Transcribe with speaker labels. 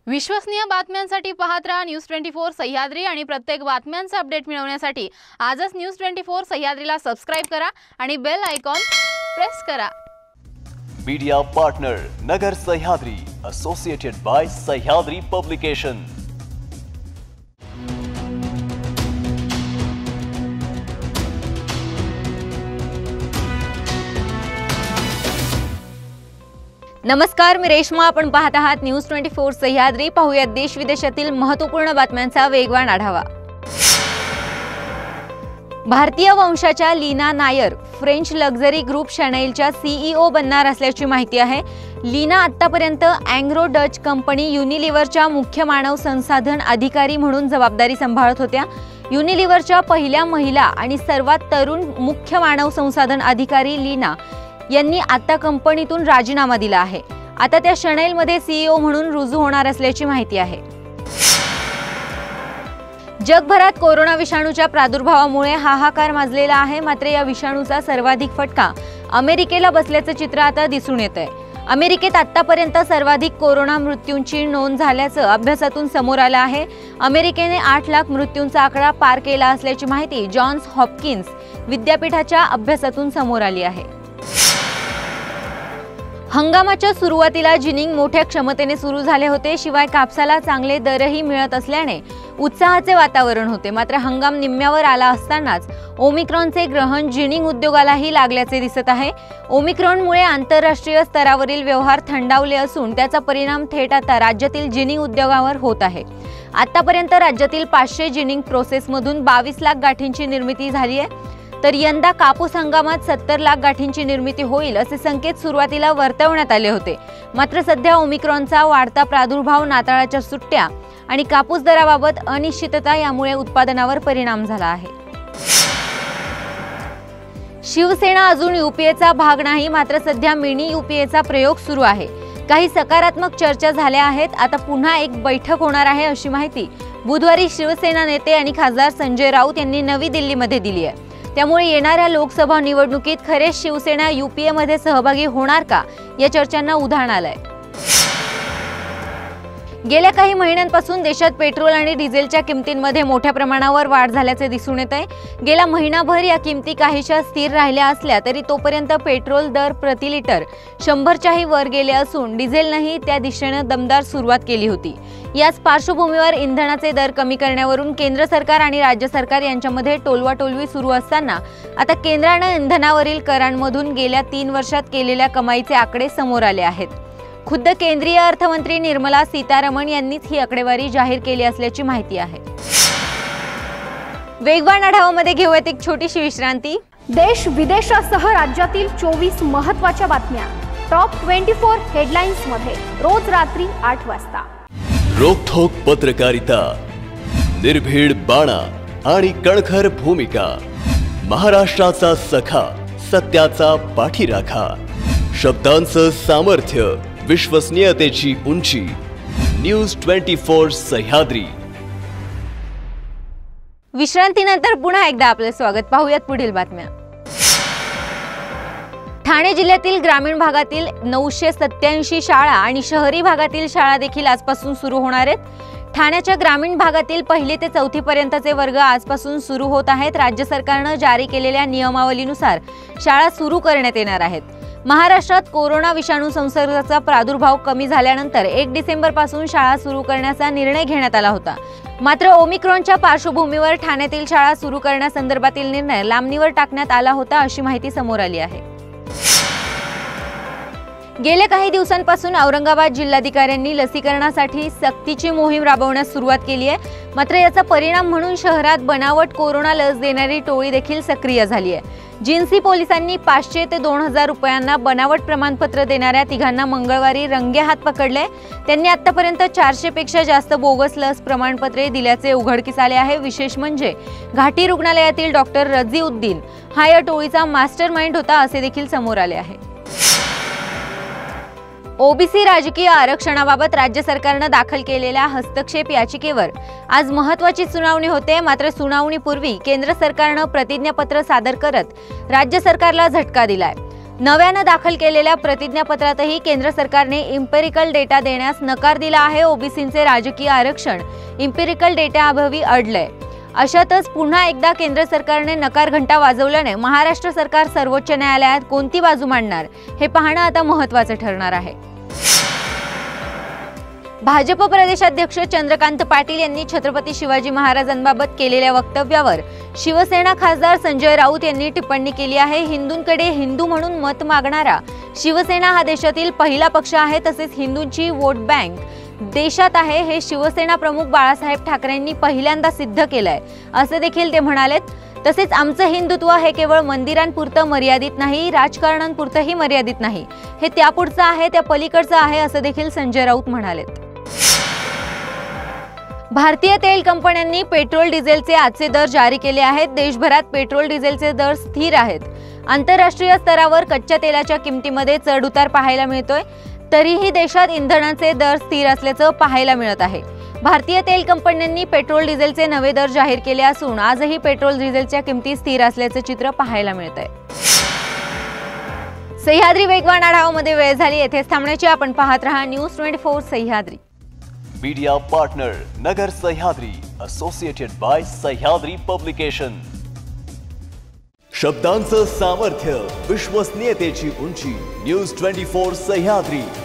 Speaker 1: विश्वसनीय बातम्यांसाठी पाहत रहा न्यूज 24 सह्याद्री आणि प्रत्येक बातम्यांचा अपडेट मिळवण्यासाठी आजच न्यूज 24 सह्याद्रीला सबस्क्राइब करा आणि बेल आयकॉन प्रेस करा।
Speaker 2: Media partner Nagar Sahyadri associated by Sahyadri publication.
Speaker 3: नमस्कार, मी रेश्मा। आपण पाहत आहात न्यूज 24 सह्याद्री। पाहूया देश विदेशातील महत्त्वपूर्ण बातम्यांचा वेगवान आढावा। भारतीय वंशाच्या Leena Nair French luxury group शॅनेलच्या सीईओ बनणार असल्याची माहिती आहे। लीना आतापर्यंत अँग्रो डच कंपनी युनिलिव्हरच्या मुख्य मानव संसाधन अधिकारी म्हणून जबाबदारी सांभाळत होत्या। युनिलिव्हरच्या पहिल्या महिला आणि सर्वात तरुण मुख्य मानव संसाधन अधिकारी लीना यांनी आता कंपनीतून राजीनामा दिला आहे। आता त्या शॅनेलमध्ये सीईओ म्हणून रुजू होणार असल्याची माहिती आहे। जगभरात कोरोना विषाणूच्या प्रादुर्भावामुळे हाहाकार माजलेला आहे। मात्र या विषाणूचा सर्वाधिक फटका अमेरिकेला बसल्याचं चित्र आता दिसून येत आहे। अमेरिकेत आतापर्यंत सर्वाधिक कोरोना मृत्यूंची नोंद झाल्याचं अभ्यासातून समोर आलं आहे। अमेरिकेने 8 लाख मृत्यूंचा आकडा पार केला असल्याची माहिती जॉन्स हॉपकिन्स विद्यापीठाच्या अभ्यासातून समोर आली आहे। हंगामाच्या सुरुवातीला जिनिंग मोठ्या क्षमतेने सुरू झाले होते। शिवाय कापसाला चांगले दरही मिळत असल्याने उत्साहाचे वातावरण होते। मात्र हंगाम निम्म्यावर आला असतानाच ओमिक्रॉनचे ग्रहण जिनिंग उद्योगालाही लागल्याचे दिसत आहे। ओमिक्रॉनमुळे आंतरराष्ट्रीय स्तरावरील व्यवहार थंडावले असून त्याचा परिणाम थेट आता राज्यातील जिनिंग उद्योगावर होत आहे। आतापर्यंत राज्यातील 500 जिनिंग प्रोसेसमधून 22 लाख गाठींची निर्मिती झाली आहे। तर यंदा कापूस हंगामात 70 लाख गाठींची निर्मिती होईल असे संकेत सुरुवातीला वर्तवण्यात आले होते। मात्र सध्या ओमिक्रॉनचा वाढता प्रादुर्भाव, नाताळाच्या सुट्ट्या आणि कापूस दराबाबत अनिश्चितता यामुळे उत्पादनावर परिणाम झाला आहे। शिवसेना अजून यूपीएचा भाग नाही, मात्र सध्या मिनी यूपीएचा प्रयोग सुरू आहे। काही सकारात्मक चर्चा झाल्या आहेत। आता पुन्हा एक बैठक होणार आहे अशी माहिती बुधवारी शिवसेना नेते आणि खासदार संजय राऊत यांनी नवी दिल्लीमध्ये दिली आहे। त्यामुळे येणाऱ्या लोकसभा निवडणुकीत खरेच शिवसेना यूपीए मध्ये सहभागी होणार का या चर्चांना उधाण आलंय। गेल्या काही महिन्यांपासून देशात पेट्रोल आणि डिझेलच्या किमतींमध्ये मोठ्या प्रमाणावर वाढ झाल्याचे दिसून येत आहे। गेल्या महिनाभर या किमती काहीशा स्थिर राहिल्या असल्या तरी तोपर्यंत पेट्रोल दर प्रति लिटर 100च्याही वर गेले असून डिझेलनेही त्या दिशेने दमदार सुरुवात केली होती। याच पार्श्वभूमीवर इंधनाचे दर कमी करण्यावरून केंद्र सरकार आणि राज्य सरकार यांच्यामध्ये टोलवाटोलवी सुरू असताना आता केंद्राने इंधनावरील करांमधून गेल्या 3 वर्षात केलेल्या कमाईचे आकडे समोर आले आहेत। खुद्द केंद्रीय अर्थमंत्री निर्मला सीतारमण यांनीच ही आकडेवारी जाहीर केली असल्याची माहिती आहे। वेगवान आढावामध्ये घेऊयात एक छोटीशी विश्रांती।
Speaker 4: देश विदेशासह राज्यातील 24 महत्त्वाच्या बातम्या टॉप 24 हेडलाईन्स मध्ये रोज रात्री 8 वाजता।
Speaker 2: रोखोक पत्रकारिता, निर्भीड बाणा आणि कणखर भूमिका, महाराष्ट्राचा सखा, सत्याचा पाठीराखा, शब्दांचं सामर्थ्य, विश्वसनीयतेची उंची, न्यूज 24 सह्याद्री।
Speaker 3: विश्रांतीनंतर पुन्हा एकदा आपले स्वागत। पाहूयात पुढील बातम्या। ठाणे जिल्ह्यातील ग्रामीण भागातील 987 शाळा आणि शहरी भागातील शाळा देखील आजपासून सुरू होणार आहेत। ठाण्याच्या ग्रामीण भागातील 1ली ते 4थी पर्यंतचे वर्ग आजपासून सुरू होत आहेत। राज्य सरकारने जारी केलेल्या नियमावलीनुसार शाळा सुरू करण्यात येणार आहेत। महाराष्ट्रात कोरोना विषाणू संसर्गाचा प्रादुर्भाव कमी झाल्यानंतर 1 डिसेंबर पासून शाळा सुरू करण्याचा निर्णय घेण्यात आला होता। मात्र ओमिक्रॉनच्या पार्श्वभूमीवर ठाण्यातील शाळा सुरू करण्यासंदर्भातील निर्णय लांबणीवर टाकण्यात आला होता अशी माहिती समोर आली आहे। गेल्या काही दिवसांपासून औरंगाबाद जिल्हाधिकाऱ्यांनी लसीकरणासाठी सक्तीची मोहीम राबवण्यास सुरुवात केली आहे। मात्र याचा परिणाम म्हणून शहरात बनावट कोरोना लस देणारी टोळी देखील सक्रिय झाली आहे। जिन्सी पोलिसांनी 500 ते 2000 रुपयांना बनावट प्रमाणपत्र देणाऱ्या तिघांना मंगळवारी रंगेहात पकडले। त्यांनी आतापर्यंत 400 पेक्षा जास्त बोगस लस प्रमाणपत्रे दिल्याचे उघडकीस आले आहे। विशेष म्हणजे घाटी रुग्णालयातील डॉक्टर रझीउद्दीन हा या टोळीचा मास्टरमाइंड होता असे देखील समोर आले आहे। ओबीसी राजकीय आरक्षणाबाबत राज्य सरकारने दाखल केलेल्या हस्तक्षेप याचिकेवर आज महत्त्वाची सुनावणी होते। मात्र सुनावणीपूर्वी केंद्र सरकारने प्रतिज्ञापत्र सादर करत राज्य सरकारला झटका दिलाय। नव्यानं दाखल केलेल्या प्रतिज्ञापत्रातही केंद्र सरकारने इम्पेरिकल डेटा देण्यास नकार दिला आहे। ओबीसींचे राजकीय आरक्षण इम्पेरिकल डेटाअभावी अडलंय। अशातच पुन्हा एकदा केंद्र सरकारने नकार घंटा वाजवल्याने महाराष्ट्र सरकार सर्वोच्च न्यायालयात कोणती बाजू मांडणार हे पाहणं आता महत्त्वाचं ठरणार आहे। भाजप प्रदेशाध्यक्ष चंद्रकांत पाटील यांनी छत्रपती शिवाजी महाराजांबाबत केलेल्या वक्तव्यावर शिवसेना खासदार संजय राऊत यांनी टिप्पणी केली आहे। हिंदूंकडे हिंदू म्हणून मत मागणारा शिवसेना हा देशातील पहिला पक्ष आहे। तसेच हिंदूंची वोट बँक देशात आहे हे शिवसेना प्रमुख बाळासाहेब ठाकरेंनी पहिल्यांदा सिद्ध केलंय असे देखील ते म्हणालेत। तसेच आमचं हिंदुत्व हे केवळ मंदिरांपुरतं मर्यादित नाही, राजकारणांपुरतंही मर्यादित नाही, हे त्यापुढचं आहे, त्या पलीकडचं आहे असं देखील संजय राऊत म्हणालेत। भारतीय तेल कंपन्यांनी पेट्रोल डिझेलचे आजचे दर जारी केले आहेत। देशभरात पेट्रोल डिझेलचे दर स्थिर आहेत। आंतरराष्ट्रीय स्तरावर कच्च्या तेलाच्या किमतीमध्ये चढउतार पाहायला मिळतोय, तरीही देशात इंधनाचे दर स्थिर असल्याचं पाहायला मिळत आहे। भारतीय तेल कंपन्यांनी पेट्रोल डिझेलचे नवे दर जाहीर केले असून आजही पेट्रोल डिझेलच्या किमती स्थिर असल्याचे चित्र पाहायला मिळतंय। सह्याद्री वेगवान आढावामध्ये वेळ झाली, येथेच थांबण्याची। आपण पाहत रहा news 24 Sahyadri.
Speaker 2: Media partner Nagar Sahyadri, associated by Sahyadri publication. शब्दांचं सामर्थ्य, विश्वसनीयतेची उंची, न्यूज 24 सह्याद्री।